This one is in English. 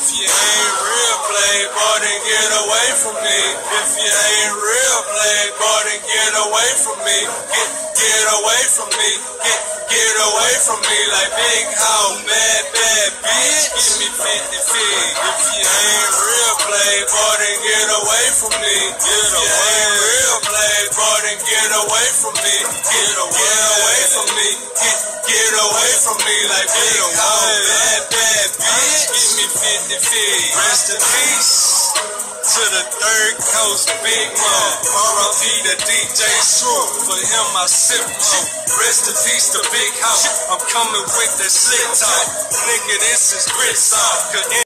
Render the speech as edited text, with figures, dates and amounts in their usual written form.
you ain't real playboy, then get away from me. If you ain't real playboy, then get away from me. Get away from me. Get away from me like big house, bad bitch. Give me 50 feet. If you ain't real playboy, then get away from me. If you ain't real playboy, then get away from me. Get away from me. Get away from me like big house, bad bitch. Give me 50 feet. Rest in peace to the third coast, Big Mom. R.I.P. to DJ Shrew. For him I sip on. Rest in peace to Big House. I'm coming with the slit top. Nigga, this is grit soft.